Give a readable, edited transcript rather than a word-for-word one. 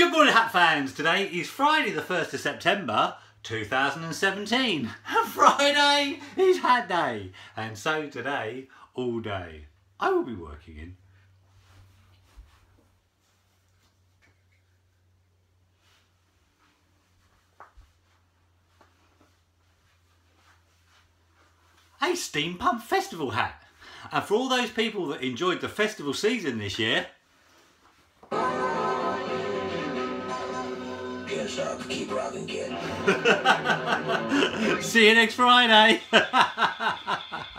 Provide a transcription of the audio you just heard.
Good morning, Hat fans. Today is Friday the 1st of September 2017. Friday is Hat Day. And so today, all day, I will be working in. A steam pump festival hat. And for all those people that enjoyed the festival season this year, yes, keep rocking, kid. see you next Friday.